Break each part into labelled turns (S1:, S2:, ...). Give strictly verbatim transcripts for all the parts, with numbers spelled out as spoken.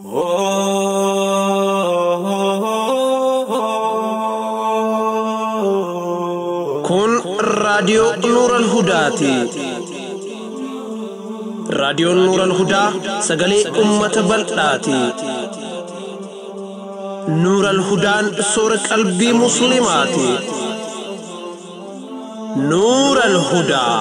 S1: Kun raadiyoo NuuralHudaati. Raadiyoon NuuralHudaa sagalee uummata bal'aati. NuuralHudaan soora qalbii Muslimaati. NuuralHudaa.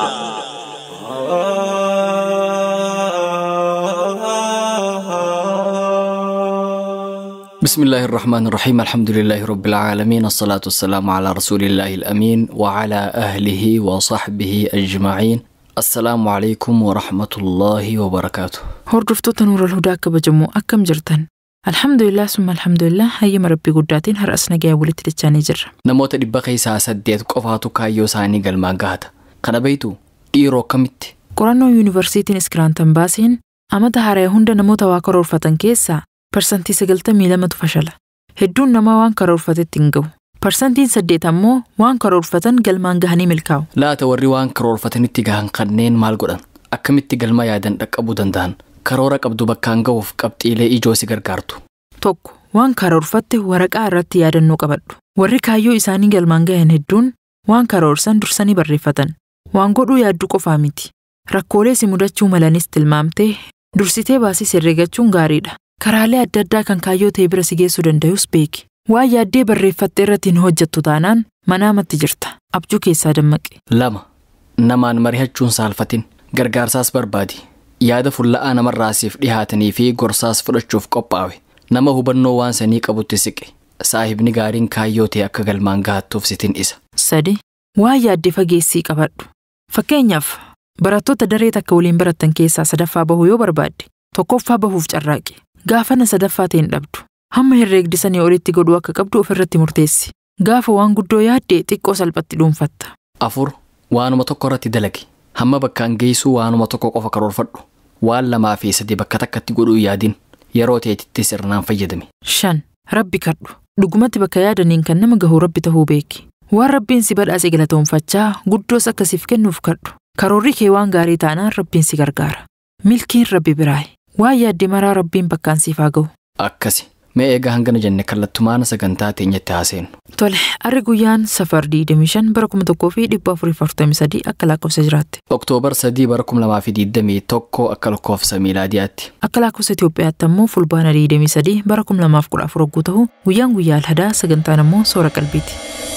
S2: بسم الله الرحمن الرحيم الحمد لله رب العالمين الصلاة والسلام على رسول الله الأمين وعلى أهله وصحبه أجمعين السلام عليكم ورحمة الله وبركاته.
S3: هردفتو نور الهدى كبجمو أكم جرتن الحمد لله ثم الحمد لله هاي مربي قداتين هر أسنا جاي ولت تجاني جر
S2: نموت دبقي ساسد ديت قفاتو كايو ساني قلما قهد قنبيتو إيرو كمت
S3: قرانو يونيفرسيتين اسكرانتن باسين أما تهاري هند نموت واكرور فتن كيسا Parsantii sagaltamii lamatu fashala. Hedduun namaa waan karoorfatetti hin gahu. Parsantiin saddeet ammoo waan karoorfatan galmaan gahanii milkaa'u.
S2: Laata warri waan karoorfatanitti gahan kanneen maal godhan? Akkamitti galma yaadan dhaqqabuu danda'an? Karoora qabdu bakkaan gahuuf qabxiilee ijoo si gargaartu.
S3: Tokko waan karoorfatte waraqaa irratti yaadannoo qabadhu. Warri kaayyoo isaanii galmaan gahan hedduun waan karoorsan dursanii barreeffatan. Waan godhuu yaadduu qofaa miti. Rakkoolee si mudachuu malanis tilmaamtee dursitee baasii herreegachuun gaariidha. Karaalee adda addaa kan kaayyoo ta'e bira si geessuu danda'us beeki. Waan yaaddee barreeffatte irratti hin hojjettu taanaan manaamatti jirta. Abjuu keessaa dammaqi.
S2: Lama. Namaan mari'achuun saalfatin. Gargaarsaas barbaadi. Yaada fulla'aa namarraasiif dhihaatanii fi gorsaas fudhachuuf qophaa'e. Nama hubannoo waan sanii qabutti siqe. Saahibni gaariin kaayyoo ta'e akka galmaan gahattuuf sitin isa.
S3: Sadi. Waan yaaddee fageessii qabadhu. Fakkeenyaaf barattoota daree takka waliin barattan keessaa sadaffaa bahuu yoo barbaadde tokkoffaa bahuuf carraaqi. Gaafana sadaffaa ta'een dhabdu. Hamma herreegdisanii olitti godhuu akka qabdu ofirratti murteessi. Gaafa waan guddoo yaaddee xiqqoo salphatti dhuunfatta.
S2: Afur. Waanuma tokko irratti dalagi. Hamma bakkaan geessuu waanuma tokko qofa karoorfadhu. Waan lamaa fi sadii bakka takkatti godhuu yaadin. Yeroo ta'ettis sirnaan fayyadami.
S3: Shan. Rabbi kadhu. Dhugumatti bakka yaadaniin kan nama gahuu Rabbi ta'uu beeki. Waan Rabbiin si badhaase galatoonfachaa guddoos akkasiif kennuuf kadhu. Karoorri kee waan gaarii taanaan Rabbiin si gargaara. Milkiin Rabbi biraayi. Waan yaaddee maraa Rabbiin bakkaan siif haa gahu.
S2: Akkasi. Mee eegaa hangana jenne kallattumaan sagantaa teenyatti haaseenu.
S3: Tole, arri guyyaan safar digdamii shan bara kuma tokkoo fi dhibba afurii fi afurtamii sadii akka lakkoofsa jiraatti.
S2: Oktoobar sadii bara kuma lamaa fi digdamii tokko akka lakkoofsa miilaadiyaatti.
S3: Akka lakkoofsa Itoophiyaatti ammoo fulbaana digdamii sadii bara kuma lamaaf kudha afur hogguu ta'u guyyaan guyyaa alhadaa sagantaan ammoo soora qalbiiti.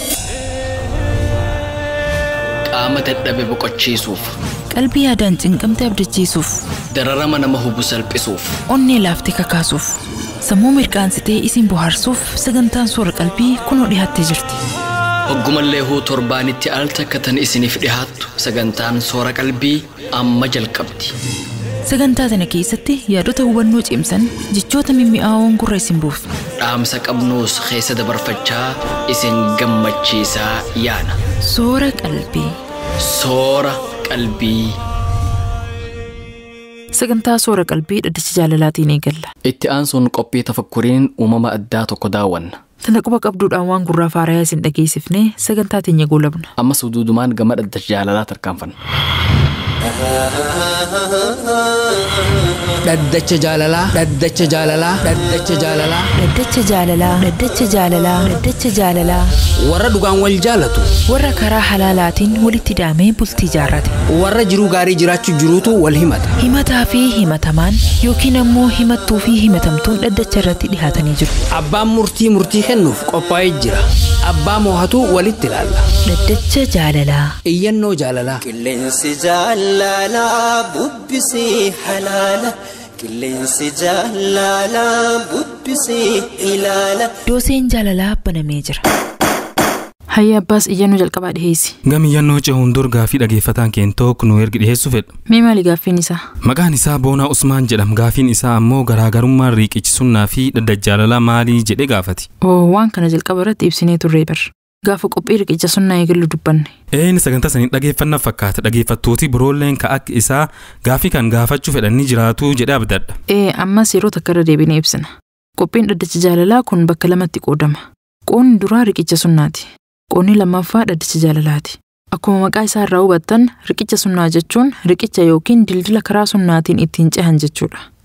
S2: Qaama dadhabe boqochiisuuf.
S3: Qalbii yaadaan cinqamte abdachiisuuf.
S2: Dararama nama hubu salphisuuf.
S3: Onnee laaftee kakaasuuf. Sammuu mirqaansitee isin bohaarsuuf sagantaan soora qalbii kunoo dhiyaattee jirti.
S2: Hoggumallee huu torbaanitti al takkatan isiniif dhihaattu sagantaan soora qalbii amma jalqabdi.
S3: Sagantaa tana keessatti yaadota hubannoo cimsan jechoota mimmi'aawoon gurra isin buufna.
S2: Dhaamsa qabnuus keessa dabarfachaa isin gammachiisaa yaana.
S3: Soora qalbii.
S2: Soora qalbii.
S3: Sagantaa soora qalbii dhaddacha jaalalaatiin eegalla.
S2: Itti aansuun qophii tafakkuriin uumama addaa tokko daawwanna.
S3: Tana quba qabduudhaan waan gurraa faarayaa isin dhageessifnee sagantaa teenya goolabna.
S2: Ammas huduudumaan gama dhaddacha jaalalaa tarkaanfanna.
S4: Dhaddacha jaalalaa. Dhaddacha jaalalaa. Dhaddacha jaalalaa.
S3: Dhaddacha jaalalaa. Dhaddacha jaalalaa. Dhaddacha jaalalaa.
S4: Warra dhugaan wal jaalatu.
S3: Warra karaa halaalaatiin walitti daamee bultii jaarrate.
S4: Warra jiruu gaarii jiraachuu jiruutu wal himata.
S3: Himataa fi himatamaan yookiin ammoo himattuu fi himatamtuun dhaddacha irratti dhihaatanii jiru.
S4: Abbaan murtii murtii kennuuf qophaa'ee jira. Abbaa moohatu walitti ilaalla.
S3: Dhaddacha jaalalaa.
S4: Iyyannoo jaalalaa.
S5: Qilleensi jaalalaa bubbisii halaala. Qilleensi jaalalaa bubbisii ilaala.
S3: Dooseen jaalalaa banamee jira. Hayya abbaas iyyannoo jalqabaa dhiheessi.
S6: Gam iyyannoo cehuun dur gaafii dhageeffataan keentoo nu ergi dhiheessu fedhu.
S3: Mee maali gaaffiin isaa?
S6: Maqaan isaa Boonaa Usmaan jedhama. Gaaffiin isaa ammoo garaagarummaan riiqichi sunnaa fi dhaddacha jaalalaa maalii jedhee gaafati.
S3: Oo waan kana jalqaba irratti ibsinee turree bar. Gaafa qophii riqicha sunnaa eegallu dubbanne.
S6: Een sagantaa sanii dhageeffannaaf fakkaata. Dhageeffattooti biroolleen ka akka isaa gaafii kan gaafachuu fedhanii jiraatu jedhee abdadha.
S3: Ee ammas yeroo takka irra deebinee ibsina. Qophiin dhaddacha jaalalaa kun bakka lamatti qoodama. Qoonni duraa riqicha sunnaati. Qoonni lammaffaa dhaddacha jaalalaati. Akkuma maqaa isaa irraa hubattan riqicha sunnaa jechuun riqicha yookiin dildila karaa sunnaatiin ittiin cehan jechuudha.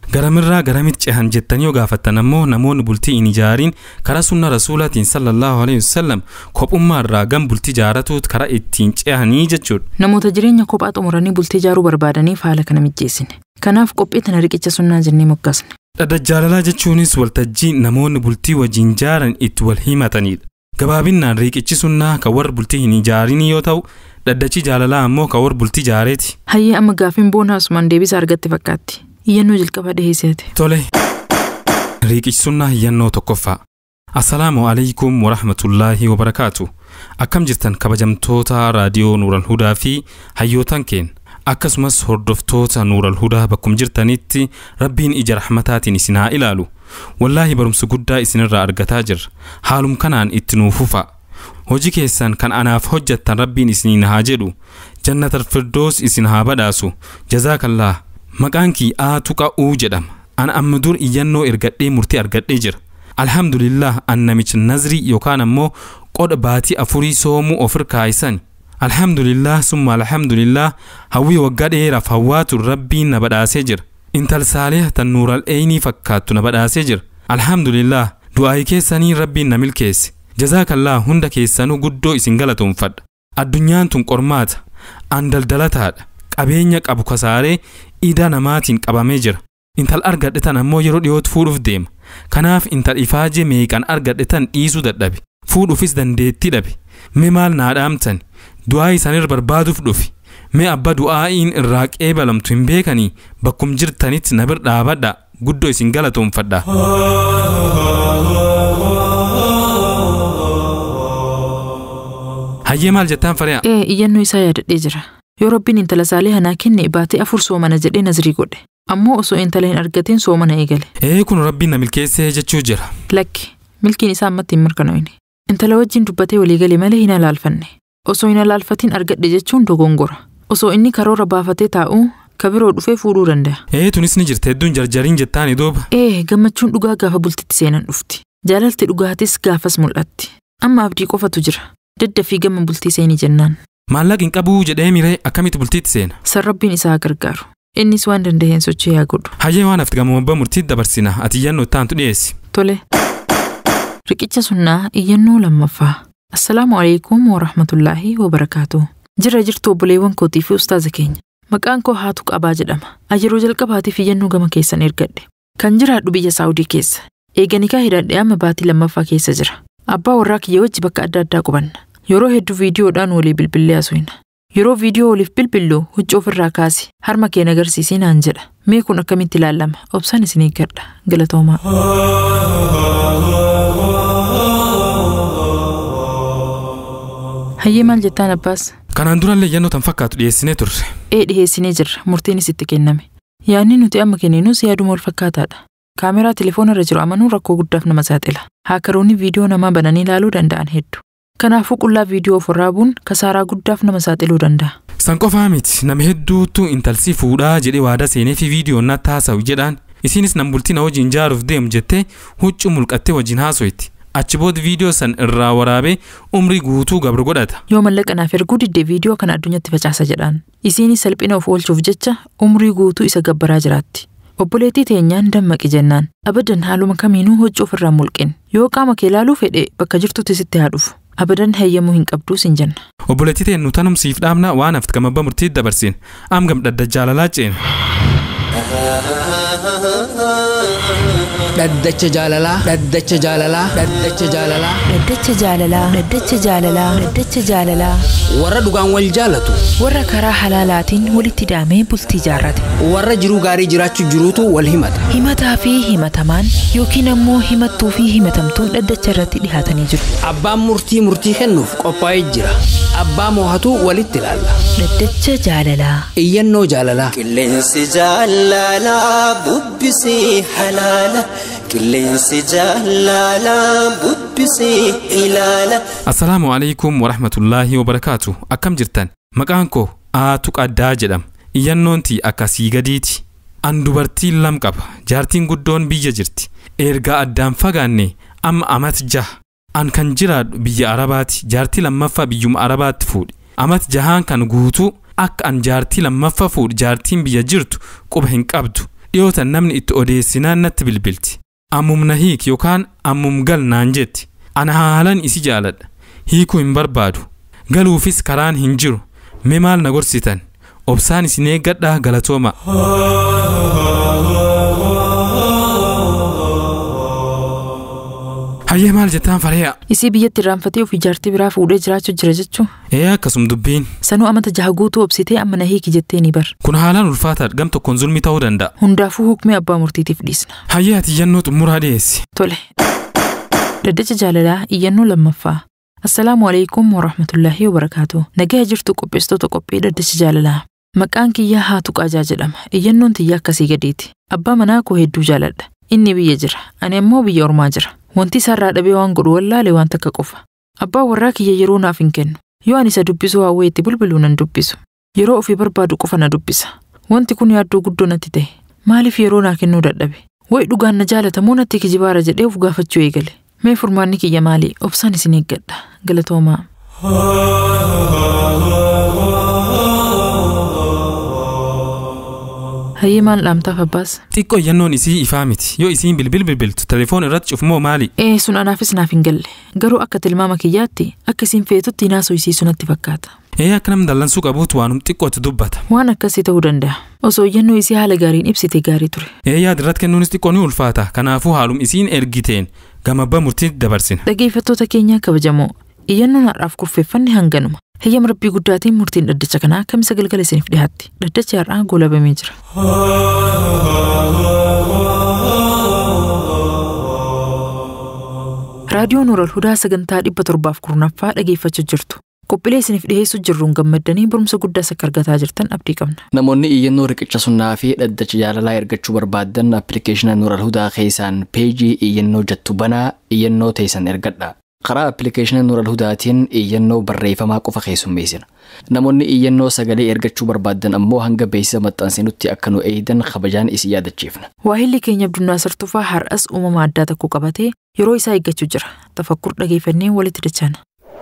S6: garamirraa garamitti cehan jettanii yoo gaafattan ammoo namoonni bultii hin ijaariin karaa sunna rasuulaatiin sallallahu alaihi wasallam kophummaarraa gam bultii jaaratuut karaa ittiin cehanii jechuudha.
S3: Namoota jireenya kophaa xumuranii bultii ijaaruu barbaadaniif haala kana mijjeessine. Kanaaf qophii tana riqicha sunnaa jennee moggaasne.
S6: Dhaddacha jaalalaa jechuunis waltajjii namoonni bultii wajjin jaaran itti wal himatanidha. Gabaabinaan riqichi sunnaa kan warra bultii hin ijaarin yoo ta'u, dhaddachi jaalalaa ammoo kan warra bultii jaareeti.
S3: Hayyee amma gaafiin boonaa asumaan deebisa argatte fakkaatti. Iyyannoo jalqaba dhiheessite.
S6: Tole. Riqichi sunnaa iyyannoo tokkoffaa. Assalaamu alaykum wa rahmatullaahi wa barakaatu. Akkam jirtan kabajamtoota raadiyoo NuuralHudaa fi hayyootan keenya. Akkasumas hordoftoota NuuralHudaa bakkum jirtanitti Rabbiin ija rahmataatiin isin haa ilaalu. Wallaahi barumsa guddaa isinirraa argataa jirra. Haalum kanaan itti nuuf fufa. Hojii keessan kan anaaf hojjettan Rabbiin isiniin haa jedhu. Jannatal Firdoos isin haa badhaasu. Jazaakallah. Maqaan kii Aatu Qa'uu jedhama. Ana amma dur iyyannoo ergadhee murtii argadhee jira. Alhamdulillah an namicha nazrii yookaan ammoo qodha baatii afurii soomuu ofir kaayisan. Alhamdulillah summa alhamdulillah hawwii waggaa dheeraaf hawwaatu Rabbiin na badhaasee jira. Intal saalih tan nuural eeyinii fakkaattu na badhaasee jira. Alhamdulillah du'aayi keessanii Rabbiin na milkeesse. Jazaakallah hunda keessanuu guddoo isin galatoomfadha. Addunyaan tun qormaata. An daldalataadha. Qabeenya qabu kasaaree ida namaatiin qabamee jira. Intal argadhetan ammoo yeroo dhiyootti fuudhuuf deema. Kanaaf intal ifaajee meeqan argadhetan dhiisuu dadhabe. Fuudhuufis dandeettii dhabe. Mee maal naa dhaamtan? Du'aa isaanirra barbaaduuf dhufi. Mee abba du'aa'iin irraa qeebalamtu hin beekanii bakkum jirtanitti na bir dhaabadha. Guddoo isin galatoomfadha. Hayyee maal jettaan fari'a?
S3: Ee iyyannoo isaa yaadadhee jira. Yoo Rabbiin intala saalih hanaa kenne baatee afur soomana jedhee nazrii godhe. Ammoo osoo intala hin argatiin soomana eegale.
S6: Ee kun Rabbiin na milkeessee jechuu jira.
S3: Lakki milkiin isaa ammatti hin mirkanoofne. Intala wajjin dubbatee walii galee malee hin alaalfanne. Osoo hin alaalfatiin argadhe jechuun dogongora. Osoo inni karoora baafatee taa'uu kabiroo dhufee fuudhuu danda'a.
S6: Ee tunis ni jirti hedduun jarjariin jettaani dooba.
S3: Ee gammachuun dhugaa gaafa bultitti seenan dhufti. Jaalalti dhugaatis gaafas mul'atti. Amma abdii qofatu jira. Daddafii gama bultii seenii jennaan.
S6: Maallaqni qabuu jedhee miree akkamitti bultiitti seena?
S3: San Rabbiin isaa gargaaru. Innis waan danda'een sochii haa godhu.
S6: Hayyee waan hafti gama abbaa murtiitti dabarsina. Ati iyyannoo taantu dhiyeessi.
S3: Tole. Riqicha sunnaa iyyannoo lammaffaa. Assalaamu alaykum wa rahmatullaahi wa barakaatuh. Jira jirtu obboleewwan kootii fi ustaaza keenya. Maqaan koo Haatu Qabaa jedhama. Yeroo jalqabaatiif iyyannoo gama keessan ergadhe. Kan jiraadhu biyya Saawudii keessa. Eeganikaa hidhadhee amma baatii lammaffaa keessa jira. Abbaa warraa kiyya wajji bakka adda addaa qubanna. Yeroo hedduu viidiyoodhaan walii bilbillee haasofna. Yeroo viidiyoo waliif bilbillu huccuu ofirraa kaasi harma kee agarsiisii naan jedha. Mee kun akkamitti ilaalama? Obsaan isin eeggadha. Galatoomaa. Hayyee maal jettaan abbaas?
S6: Kanaan durallee iyyannoo tan fakkaatu dhiyeessinee turre.
S3: Ee dhiyeessinee jirra. Murtiinis itti kenname. Yaadni nuti amma kenninus yaaduma wal fakkaataadha. Kaameraa telefoonarra jiru amanuun rakkoo guddaaf nama saaxila. Haakaroonni viidiyoo namaa bananii ilaaluu danda'an hedduu. Kanaafuu qullaa viidiyoo ofirraa buun kasaaraa guddaaf nama saaxiluu danda'a.
S6: San qofaa miti nama hedduutu intalsi fuudhaa jedhee waada seenee fi viidiyoon natti haasa'u jedhaan isinis nan bultii na wajjin jaaruuf deemu jettee huccuu mulqattee wajjin haaso'itti. Achi booda viidiyoo san irraa waraabee umrii guutuu gabru godhata.
S3: Yoo mallaqa naaf erguu diddee viidiyoo kana addunyatti facaasa jedhaan. Isinis salphina of oolchuuf jecha umrii guutuu isa gabbaraa jiraatti. Obboleettii teenyaan dammaqi jennaan. Abadan haaluma kamiinuu huccuu ofirraa mulqin. Yoo qaama kee ilaaluu fedhe bakka jirtutti sitti haa dhufu. Abadan hayyamuu hin qabduu sin jenna.
S6: Obboleettii teenyu tanumsiif dhaabna waan hafti gama abbaa murtiitti dabarsin. Am gam dhaddacha jaalalaa ceena.
S4: Dhaddacha jaalalaa, dhaddacha jaalalaa, dhaddacha jaalalaa,
S7: dhaddacha jaalalaa, dhaddacha jaalalaa, dhaddacha jaalalaa.
S4: warra dhugaan wal jaalatu,
S7: Warra karaa halaalaatiin walitti daamee bultii jaarrate.
S4: warra jiruu gaarii jiraachuu jiruutu wal himata.
S7: Himataa fi himatamaan yookiin ammoo himattuu fi himatamtuun dhaddacha irratti dhihaatanii jiru.
S4: Abbaan murtii murtii kennuuf qophaa'ee jira. Abbaa moohatu walitti ilaalla.
S7: Dhaddacha jaalalaa.
S4: Iyyannoo jaalalaa.
S5: Qilleensi jaalalaa bubbisii halaala. Qilleensi jaalalaa bubbisii ilaala.
S6: Assalaamu alaykum wa rahmatullaahi wa barakaatu. Akkam jirtan? Maqaan koo Aatu Qaddaa jedhama. Iyyannoon tii akkasii gadiiti. An dubartii lam qaba. Jaartiin guddoon biyya jirti. Ergaa addaan fagaanne amma amat jaha. An kan jiraadhu biyya Arabaati. Jaartii lammaffaa biyyuma Arabaatti fuudhe. Amat jahaan kan guutuu akka an jaartii lammaffaa fuudhe jaartiin biyya jirtu quba hin qabdu. dhiyootan namni itti odeessinaan natti bilbilti. Ammum na hiik yookaan ammum gal naan jetti. Ana haalan isi jaaladha. Hiikuu hin barbaadu. Galuufis karaan hin jiru. Mee maal na gorsitan? Obsaan isin eeggadhaa galatooma. Hayyee maal jettaan Fariyaa?
S3: Isii biyyatti irraanfatee ofii jaartii biraa fuudhee jiraachuu jira jechuu?
S6: Ee akkasum dubbiin.
S3: Sanuu amata jaha guutuu obsitee amma na hiiki jettee ni bar.
S6: Kun haalaan ulfaataadha gam tokkoon zulmi ta'uu danda'a.
S3: Hundaafuu hukmee abbaa murtiitiif dhiisna.
S6: Hayyee ati iyyannoo xumuraa dhiyeessi.
S3: Tole. Dhaddacha Jaalalaa iyyannoo lammaffaa. Assalaamu alaikum wa rahmatullaahi wa barakaatuh. Nagaa jirtu qopheessitoota qophii Dhaddacha Jaalalaa. Maqaan kiyyaa Haatu Qaajaa jedhama. Iyyannoon tiyyaa akkasii gadeeti. Abbaa manaa koo hedduu jaaladha. Inni biyya jira. Ani ammoo biyya ormaa jira. Wanti isaarraa dhabee waan godhu wallaalee waan takka qofa. Abbaa warraa kiyya yeroo naaf hin kennu. Yoo ani isa dubbisu hawwee itti bulbuluu nan dubbisu. Yeroo ofii barbaadu qofa na dubbisa. Wanti kun yaaddoo guddoo natti ta'e. Maaliif yeroo naa kennuu dadhabe? Wayi dhugaan na jaalatamoo natti kijibaara jedhee of gaafachuu eegale. Mee furmaanni kiyya maali? Obsaan isin eeggadha. Galatoomaa. Hayyee maal dhaamtaaf abbaas?
S6: Xiqqoo iyyannoon isii ifaa miti. Yoo isiin bilbil bilbiltu telefoon irratti cufumoo maali?
S3: Ee sun anaafis naaf hin galle. Garuu akka tilmaama kiyyaatti akka isiin feetutti naasoo isii sunatti fakkaata.
S6: Ee akka nam dallansuu qabuutu waanum xiqqootti dubbata.
S3: Waan akkasii ta'uu danda'a. Osoo iyyannoo isii haala gaariin ibsite gaarii ture.
S6: Ee yaada irratti kennuunis xiqqoo ni ulfaata. Kanaafuu haalum isiin ergiteen gama abbaa murtiitti dabarsina.
S3: Dhaggeeffattoota keenya kabajamoo. Iyyannoon har'aaf kurfeeffanne hanganuma. Heyyama rabbii guddaatiin murtiin dhaddacha kanaa kamisa galgala isiniif dhiyaatti. Dhaddachi har'aa goolabamee jira. Raadiyoo NuuralHudaa sagantaa dhibba torbaaf kurnaffaa dhageeffachuu jirtu. Qophiilee isiniif dhiyeessuu jirruun gammaddanii barumsa guddaas akka argataa jirtan abdii qabna.
S2: Namoonni iyyannoo riqicha sunnaa fi dhaddacha jaalalaa ergachuu barbaadan appilikeeshina NuuralHudaa keessaan peejii iyyannoo jettu banaa iyyannoo teessan ergadha. Karaa appilikeeshina NuuralHudaatiin iyyannoo barreeffamaa qofa keessummeessina. Namoonni iyyannoo sagalee ergachuu barbaadan ammoo hanga beeksisa maxxansinutti akka nu eeydan kabajaan isin yaadachiifna.
S3: Waahilli keenya Abdunnaa Sartufaa har'as uumama addaa tokko qabatee yeroo isaa eeggachuu jira. Tafakkur dhageeffannee walitti dachaana.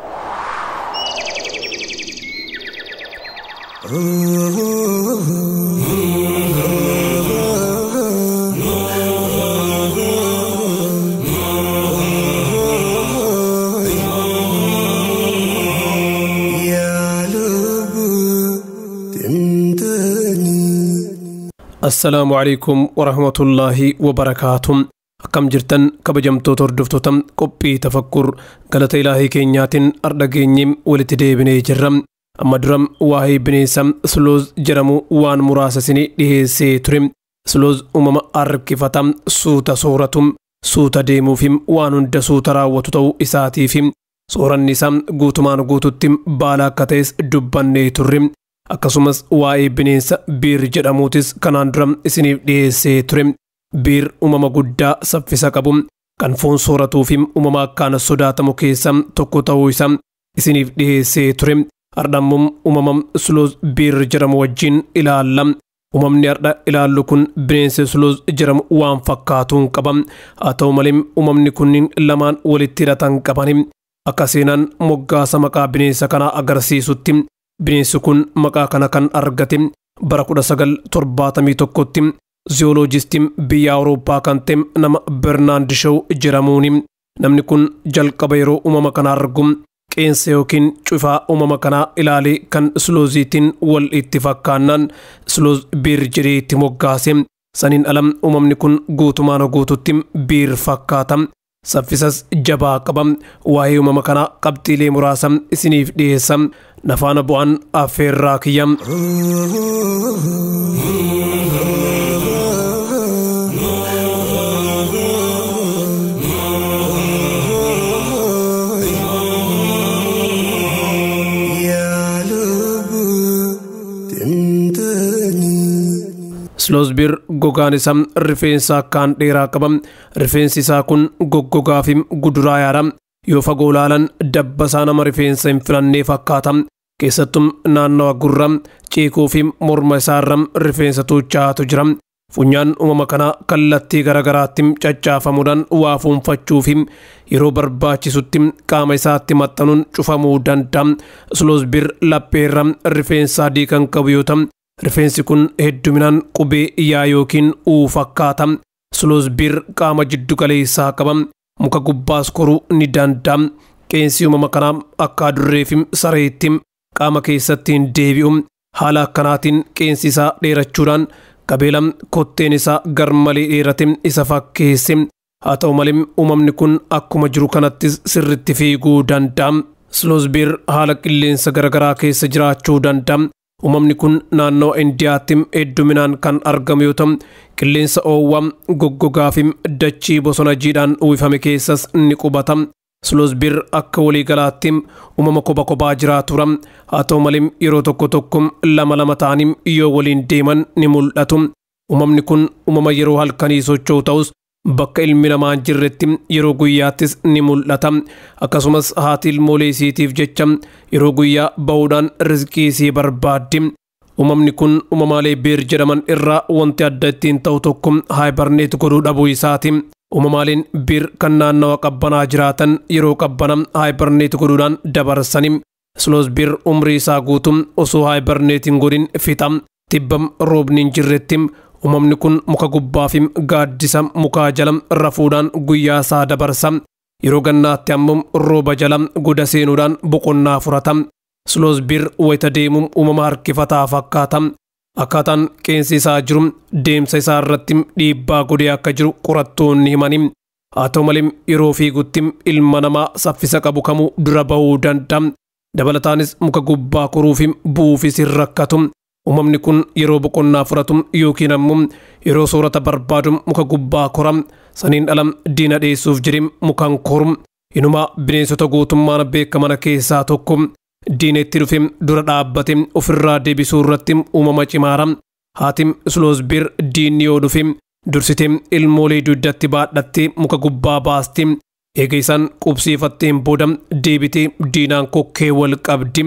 S8: السلام عليكم ورحمة الله وبركاته. كم جرتن كبجمتو تردفتو قبي تفكر قالت إلهي كينيات أردقينيم ولتديبني جرم أما درم واهي بنيسم سلوز جرمو وان مراسسني ليه سيترم سلوز أمم أركفتم سوتا صورتم سوتا ديمو فيم وانون دسوتا راوتو إساتي فيم صورا نسام قوتمان قوتتم بالا كتيس دباني ترم akkasumas waa'ee bineensa biir jedhamuutis kanaan dura isiniif dhiyeessee ture. Biir uumama guddaa saffisa qabu kan foon sooratuu fi uumama akkaan sodaatamu keessaa tokko ta'uu isaa isiniif dhiyeessee ture. Hardhammuun uumama Sloth Bear jedhamu wajjin ilaalla. Uumamni har'a ilaallu kun bineensa Sloth jedhamu waan fakkaatuun qaba. Haa ta'u malee uumamni kunniin lamaan walitti hidhatan qaban. Akka seenaan moggaasa maqaa bineensa kanaa agarsiisutti bineensi kun maqaa kana kan argate bara kudha sagal torbaatamii tokkotti ziyooloojistiin biyya Awurooppaa kan ta'e nama Bernaand Shaw jedhamuuni. Namni kun jalqaba yeroo uumama kana argu qeensa yookiin cufaa uumama kanaa ilaalee kan Sloothiitiin wal itti fakkaannaan Sloth Bear jedhee itti moggaase. Saniin alam uumamni kun guutumaan guututti biir fakkaata. Saffisas jabaa qaba. Waa'ee uumama kanaa qabxiilee muraasa isiniif dhiyeessa. Nafaana bu'aan affeerraa kiyya. Sloth Bear gogaan isaa rifeensa akkaan dheeraa qaba. Rifeensi isaa kun goggogaa fi guduraayaadha. Yoo fagoo ilaalan dabbasaa nama rifeensa hin filannee fakkaata. Keessattuu naannawa gurra ceekoo fi morma isaarra rifeensa tuuchaatu jira. Funyaan uumama kanaa kallattii garagaraatti caccaafamuudhaan waa fuunfachuu fi yeroo barbaachisutti qaama isaatti maxxanuun cufamuu danda'a. Sloth Bear lapheerra rifeensa adii kan qabu yoo ta'u Rifeensi kun hedduminaan qubee yaa yookiin uu fakkaata. Sloth Bear qaama jiddu galeessaa qaba. Muka gubbaas koruu ni danda'a. Qeensi uumama kanaa akka adurree fi sareetti qaama keessatti hin deebi'u. Haala akkanaatiin qeensi isaa dheerachuudhaan qabeela kotteen isaa garmalee dheerate isa fakkeesse. Haa ta'u malee uumamni kun akkuma jiru kanattis sirritti fiiguu danda'a. Sloth Bear haala qilleensa garaagaraa keessa jiraachuu danda'a. Uumamni kun naannoo Indiyaatti hedduminaan kan argamu yoo ta'u, qilleensa oowwaa goggogaa fi dachii bosona jiidhaan uwwifame keessas ni qubata. Sloth Bear akka waliigalaatti uumama kophaa kophaa jiraatudha. Haa ta'u malee yeroo tokko tokko lama lama ta'anii yoo waliin deeman ni mul'atu. Uumamni kun uumama yeroo halkanii socho'u ta'us bakka ilmi namaa hin jirretti yeroo guyyaattis ni mul'ata. Akkasumas haati ilmoolee isiitiif jecha yeroo guyyaa bahuudhaan rizqii isii barbaaddi. Uumamni kun uumamaalee beer jedhaman irraa wanti adda ittiin ta'u tokko haayibarneet godhuu dhabuu isaati. Uumamaaleen beer kan naannawa qabbanaa jiraatan yeroo qabbana haayibarneet godhuudhaan dabarsani. Sloth Bear umrii isaa guutuu osoo haayibarneet hin godhin fixa. Tibbam roobni hin jirretti uumamni kun muka gubbaa fi gaaddisa mukaa jala rafuudhaan guyyaa isaa dabarsa. Yeroo gannaatti ammoo rooba jala goda seenuudhaan boqonnaa furata. Sloth Bear wayita deemu uumama harkifataa fakkaata. Akkaataan qeensi isaa jiru deemsa isaa irratti dhiibbaa godhee akka jiru qorattoonni himani. Haa ta'u malee yeroo fiigutti ilma namaa saffisa qabu kamuu dura bahuu danda'a. Dabalataanis muka gubbaa koruu fi bu'uufis hin rakkatu. Uumamni kun yeroo boqonnaa furatu yookiin ammoo yeroo soorata barbaadu muka gubbaa kora. Saniin ala diina dheessuuf jedhee mukaan koru. Inumaa bineensota guutummaan beekaman keessaa tokko. Diina itti dhufe dura dhaabbate ofirraa deebisuu irratti uumama cimaara. Haati Sloth Bear diinni yoo dhufe dursitee ilmoolee dugdatti baadhattee muka gubbaa baasti. Eega isaan qubsiifatteen booda deebitee diinaan kokkee wal qabdi.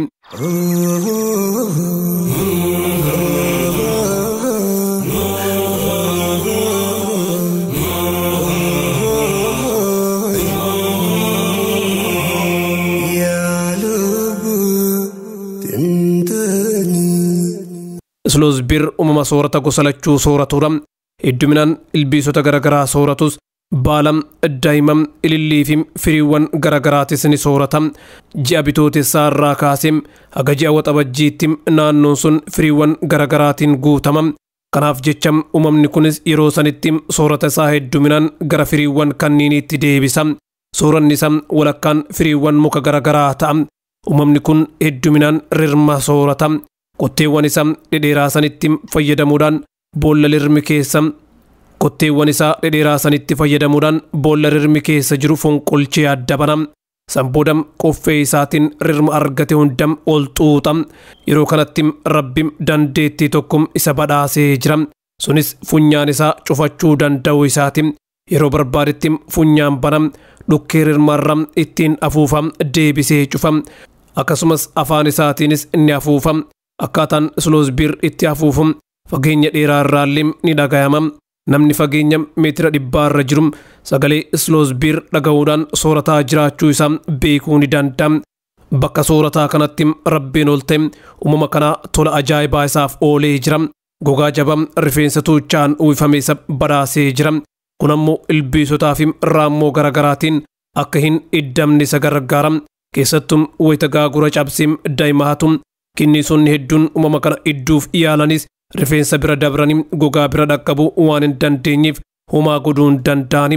S8: Sloth Bear uumama soorata gosa lachuu sooratudha. Hedduminaan ilbiisota garaagaraa sooratus baala, daa'ima, ilillii fi firiiwwan garaagaraatis ni soorata. Ji'a bitootessaa irraa kaasee haga ji'a waxabajjiitti naannoon sun firiiwwan garaagaraatiin guutama. Kanaaf jecha uumamni kunis yeroo sanitti soorata isaa hedduminaan gara firiiwwan kanniiniitti deebisa. Sooranni isaa walakkaan firiiwwan muka garaagaraa ta'a. Uumamni kun hedduminaan rirma soorata. Qotteewwan isaa dhedheeraa sanitti fayyadamuudhaan boolla rirmi keessa qotteewwan isaa dhedheeraa sanitti fayyadamuudhaan boolla rirmi keessa jiru fonqolchee adda bana. Sanbooda qoffee isaatiin rirma argate hunda ol xuuxa. Yeroo kanatti rabbi dandeettii tokko isa badhaasee jira. Sunis funyaan isaa cufachuu danda'u isaati. Yeroo barbaadetti funyaan bana dhukkee rirmarra ittiin afuufa deebisee cufa. Akkasumas afaan isaatiinis inni afuufa. Akkaataan Sloth Bear itti afuufu fageenya dheeraa irraallee ni dhagayama. Namni fageenya meetira dhibbaa irra jiru sagalee Sloth Bear dhaga'uudhaan soorataa jiraachuu isaa beekuu ni danda'a. Bakka soorataa kanatti rabbiin ol ta'e uumama kanaa tola ajaa'ibaa isaaf oolee jira. Gogaa jabaa rifeensa tuuchaan uwwifame isa badhaasee jira. Kun ammoo ilbiisotaa fi raammoo garaagaraatiin akka hin iddamne isa gargaara. Keessattuu wayita gaagura cabsee daa'ima hatu. Kinniisonni hedduun uumama kana idduuf yaalanis rifeensa bira dabranii gogaa bira dhaqqabuu waan hin dandeenyeef homaa godhuu hin danda'ani.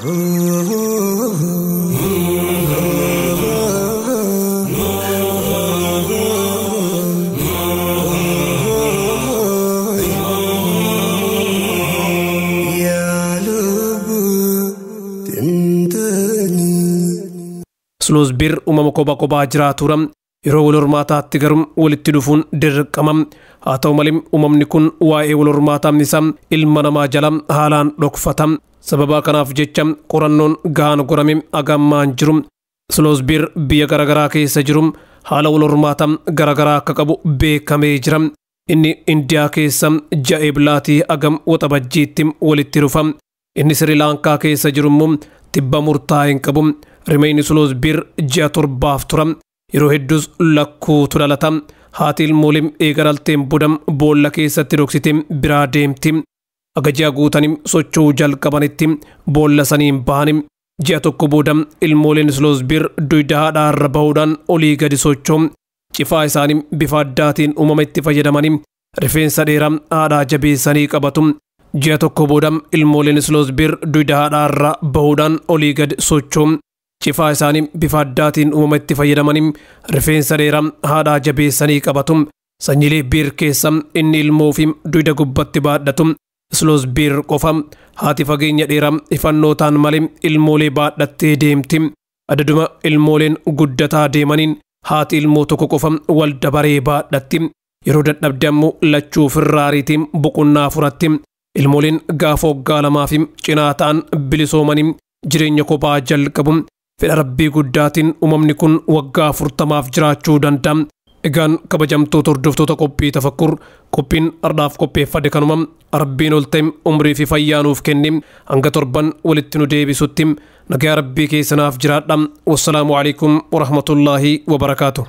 S8: Sloth Bear uumama kophaa kophaa jiraatudha. Yeroo wal hormaataatti garuu walitti dhufuun dirqama. Haa ta'u malee uumamni kun waa'ee wal hormaataa isaa ilma namaa jala haalaan dhokfata. Sababa kanaaf jecha qorannoon gahaan godhame agammaan jiru. Sloth Bear biyya garaagaraa keessa jiru haala wal hormaataa garaagaraa akka qabu beekamee jira. Inni Indiyaa keessa ji'a eebilaatii agam waxabajjiitti walitti dhufa. Inni Sri Lankaa keessa jiru immoo tibba murtaa'e hin qabu. Rimeenyi Sloth Bear ji'a torbaaf tura. Yeroo hedduus lakkuutu dhalata. haati ilmoolee eegaralteen bodam boolla keessatti dhoksite biraa deemti. Agajaa guutanim socho'uu jalqabanitti boolla saniin bahanim ji'a tokko booda ilmooleen Sloth Bear duyda haadhaa irra bahuudhaan olii gadi socho'u. Cifaa isaanii bifa addaatiin uumama itti fayyadamanii rifeensa dheeraa haadhaa jabeessanii qabatu. Ji'a tokko booda ilmooleen Sloth Bear duyda haadhaa irra bahuudhaan olii gadi socho'u. Cifaa isaanii bifa addaatiin uumama itti fayyadamanii rifeensa dheeraa haadhaa jabeessanii qabatu. Sanyiilee Bear keessa inni ilmoo fi duyda gubbatti baadhatu Sloth Bear qofa. Haati fageenya dheeraa ifannootaan malee ilmoolee baadhattee deemti. Adaduma ilmooleen guddataa deemaniin haati ilmoo tokko qofa wal dabaree baadhatti. Yeroo dadhabde ammoo lachuu firraariitiin boqonnaa furatti. Ilmooleen gaafa waggaa lamaa fi cinaa ta'an bilisoomanii jireenya kophaa jalqabu. Fedha rabbii guddaatiin uumamni kun waggaa afurtamaaf jiraachuu danda'a. Egaan kabajamtoota hordoftoota qophii tafakkur qophiin ardhaaf qopheeffade kanuma rabbiin ol ta'e umrii fi fayyaa nuuf kenne hanga torban walitti nu deebisutti nagaa rabbii keessanaaf jiraadha. Wassalaamu alaikum warahmatullaahi wabarakaatuh.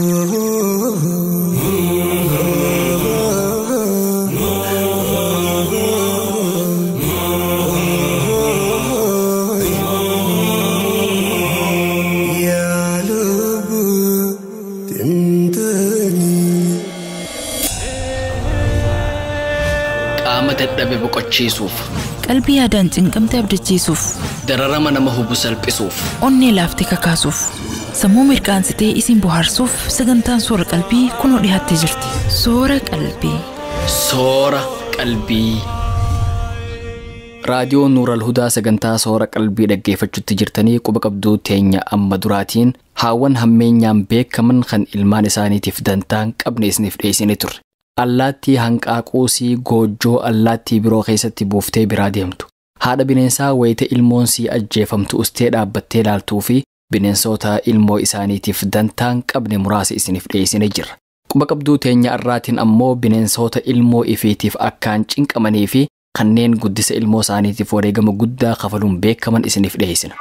S2: dadhabe boqochiisuuf
S7: qalbii yaadaan cinqamte abdachiisuuf
S2: dararama nama hubu salphisuuf
S7: onnee laaftee kakaasuuf sammuu mirqaansitee isin bohaarsuuf sagantaan soora qalbii kunoo dhiyaattee jirti. Soora qalbii.
S2: Soora qalbii. raadiyoo NuuralHudaa sagantaa soora qalbii dhaggeeffachuutti jirtanii quba qabduu teenya amma duraatiin haawwan hammeenyaan beekaman kan ilmaan isaaniitiif dantaan qabne isiniif dhiyeessinee turre. Allaattii hanqaaquusii goojjoo allaattii biroo keessatti buuftee biraa deemtu. Haadha bineensaa wayita ilmoon sii ajjeefamtu ustee dhaabbattee ilaaltuu fi bineensota ilmoo isaaniitiif dantaan qabne muraasa isiniif dhiyeessinee jirra. Quba qabduu teenya irraatiin ammoo bineensota ilmoo ifiitiif akkaan cinqamanii fi kanneen guddisa ilmoo isaaniitiif wareegama guddaa kafaluun beekaman isiniif dhiyeessina.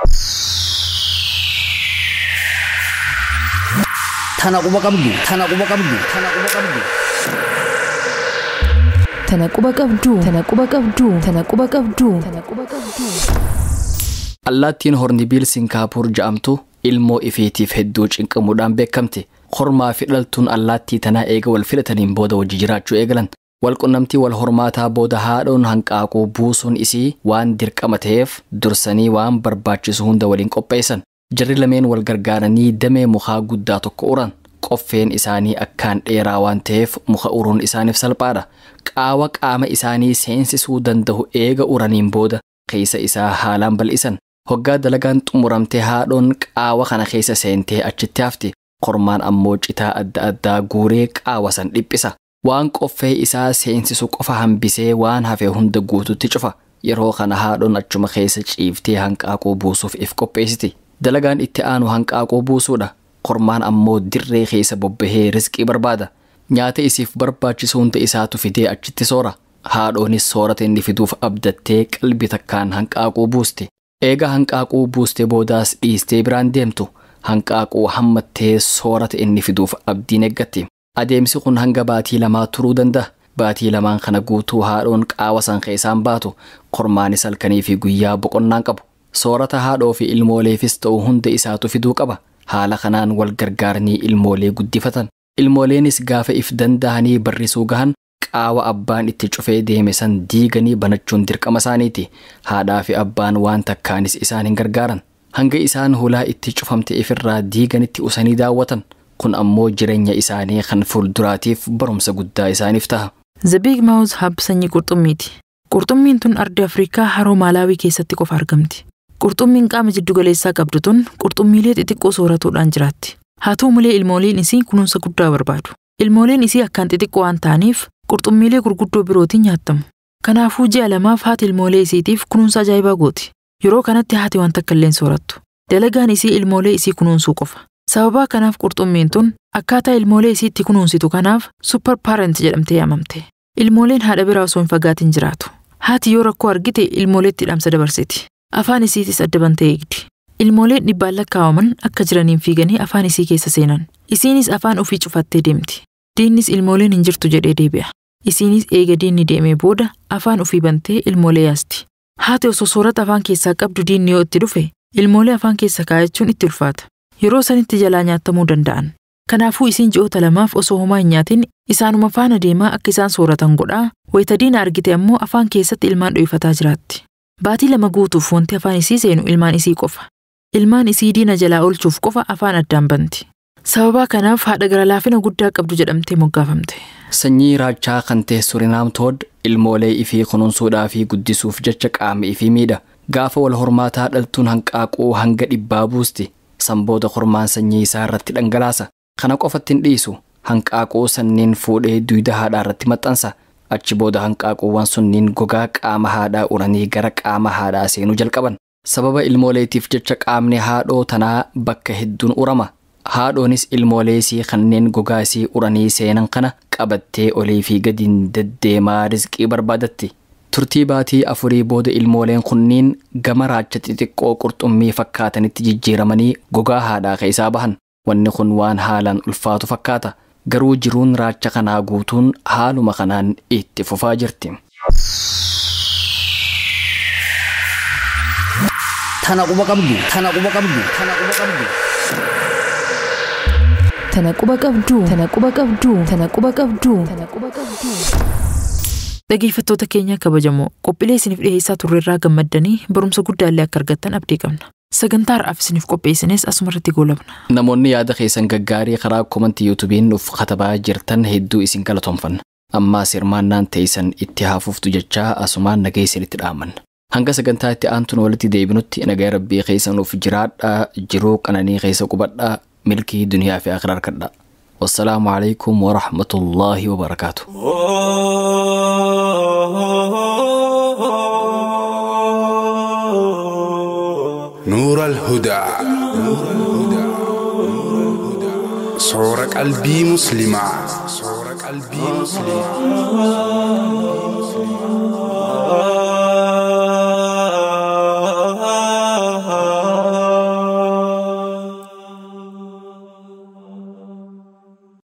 S4: Tana quba qabdu, tana quba qabdu, tana quba qabdu.
S7: Tana quba qabdu, tana quba qabdu, tana quba qabdu, tana quba qabdu.
S2: Allaattiin hornibiil Sinkaapuur ja'amtu ilmoo ifiitiif hedduu cinqamuudhaan beekamte. Hormaa fi dhaltuun allaattii tanaa eega wal filataniin booda wajji jiraachuu eegalan. Wal qunnamtii wal hormaataa booda haadhoon hanqaaquu buusuun isii waan dirqama ta'eef dursanii waan barbaachisu hunda waliin qopheessan. Jarri lameen wal gargaaranii damee mukaa guddaa tokko uran. Qoffeen isaanii akkaan dheeraa waan ta'eef muka uruun isaaniif salphaadha. Qaawa qaama isaanii seensisuu danda'u eega uraniin booda keessa isaa haalaan bal'isan. Hoggaa dalagaan xumuramtee haadhoon qaawa kana keessa seentee achitti hafti. Kormaan ammoo citaa adda addaa guuree qaawa san dhiphisa. Waan qoffee isaa seensisu qofa hambisee waan hafe hunda guututti cufa. Yeroo kana haadhoon achuma keessa ciiftee hanqaaquu buusuuf if qopheessiti. Dalagaan itti aanu hanqaaquu buusuudha. Kormaan ammoo dirree keessa bobbahee rizqii barbaada. Nyaata isiif barbaachisu hunda isaatu fidee achitti soora. Haadhoonis soorata inni fiduuf abdattee qalbii takkaan hanqaaquu buuste. Eega hanqaaquu buuste boodaas dhiistee biraan deemtu. Hanqaaquu hammattee soorata inni fiduuf abdiin eeggatti. Adeemsi kun hanga baatii lamaa turuu danda'a. Baatii lamaan kana guutuu haadhoon qaawa san keessaan baatu. Kormaanis halkanii fi guyyaa boqonnaan qabu. Soorata haadhoo fi ilmooleefis ta'u hunda isaatu fiduu qaba. Haala kanaan wal gargaaranii ilmoolee guddifatan. Ilmooleenis gaafa if danda'anii barrisuu gahan qaawa abbaan itti cufee deeme san diiganii banachuun dirqama isaaniiti. Haadhaa fi abbaan waan takkaanis isaan hin gargaaran. Hanga isaan hulaa itti cufamte ifirraa diiganitti usanii daawwatan. Kun ammoo jireenya isaanii kan fuulduraatiif barumsa guddaa isaaniif ta'a.
S3: The Big Mouth Hub sanyii qurxummiiti. Qurxummiin tun ardii Afrikaa haroo Maalaawii keessatti qofa argamti. Qurxummiin qaama jiddu galeessaa qabdu tun qurxummiilee xixiqqoo sooratuudhaan jiraatti. Haa ta'u malee ilmooleen isii kunuunsa guddaa barbaadu. Ilmooleen isii akkaan xixiqqoo waan ta'aniif qurxummiilee gurguddoo birootiin nyaattamu. Kanaafuu ji'a lamaaf haati ilmoolee isiitiif kunuunsa ajaa'ibaa gooti. Yeroo kanatti haati waan takka illee soorattu. Dalagaan isii ilmoolee isii kunuunsuu qofa. Sababa kanaaf qurxummiin tun akkaataa ilmoolee isiitti kunuunsitu kanaaf super parent jedhamtee yaamamte. Ilmooleen haadha biraa osoo hin fagaatin jiraatu. Haati yoo rakkoo argite ilmooleetti dhaamsa dabarsiti. Afaan isiitis adda bantee eegdi. Ilmooleen dhibbaan lakkaa'aman akka jiraniin fiiganii afaan isii keessa seenan. Isiinis afaan ofii cufattee deemti. Diinnis ilmooleen hin jirtu jedhee deebi'a. Isiinis eega diinni deemee booda afaan ofii bantee ilmoolee yaasti. Haati osoo soorata afaan keessaa qabdu diinni yoo itti dhufe ilmoolee afaan keessa kaayachuun itti ulfaata. Yeroo sanitti jalaa nyaatamuu danda'an. Kanaafuu isiin ji'oota lamaaf osoo homaa hin nyaatin isaanuma faana deemaa akka isaan sooratan godhaa. Wayita diina argite ammoo afaan keessatti ilmaan dho'ifataa jiraatti. Baatii lama guutuuf wanti afaan isii seenu ilmaan isii qofa. Ilmaan isii diina jalaa oolchuuf qofa afaan addaan banti. Sababa kanaaf haadha gara laafina guddaa qabdu jedhamtee moggaafamte.
S2: Sanyii raachaa kan ta'e Surinaam Tood ilmoolee ifii kunuunsuudhaa fi guddisuuf jecha qaama ifii miidha. Gaafa wal hormaataa dhaltuun hanqaaquu hanga dhibbaa buusti. Sanbooda hormaan sanyii isaa irratti dhangalaasa. Kana qofatti hin dhiisu. Hanqaaquu sanniin fuudhee duyda haadhaa irratti maxxansa. Achi booda hanqaaquuwwan sunniin gogaa qaama haadhaa uranii gara qaama haadhaa seenuu jalqaban. Sababa ilmooleetiif jecha qaamni haadhoo tanaa bakka hedduun urama. Haadhoonis ilmoolee isii kanneen gogaa isii uranii seenan kana qabattee olii fi gadiin deddeemaa rizqii barbaadatti. Turtii baatii afurii booda ilmooleen kunniin gama raacha xixiqqoo qurxummii fakkaatanitti jijjiiramanii gogaa haadhaa keessaa bahan. Wanni kun waan haalaan ulfaatu fakkaata. Garuu jiruun raacha kanaa guutuun haaluma kanaan itti fufaa jirti.
S4: Tana quba qabdu, tana quba qabdu, tana quba qabdu.
S7: Tana quba qabdu, tana quba qabdu, tana quba qabdu, tana quba qabdu.
S3: Dhaggeeffattoota keenya kabajamoo qophiilee isiniif dhiyeessaa turreerraa gammaddanii barumsa guddaallee akka argattan abdii qabna. Sagantaa har'aaf isiniif qopheessines asumarratti goolabna.
S2: Namoonni yaada keessan gaggaarii karaa komantii yuutuubiin nuuf katabaa jirtan hedduu isin galatoomfanna. Ammaas hirmaannaan teessan itti hafuuftu jechaa asumaan nagaa isinitti dhaamanna. Hanga sagantaa itti aantuun walitti deebinutti nagaa rabbii keessa nuuf jiraadhaa jiruu qananii keessa qubadhaa milkii duniyaa fi akhiraa harkadhaa. Wassalaamu alaikum wa rahmatullahi wa barakatuh.
S9: نور الهدى صورة قلبي مسلمة صورة قلبي مسلمة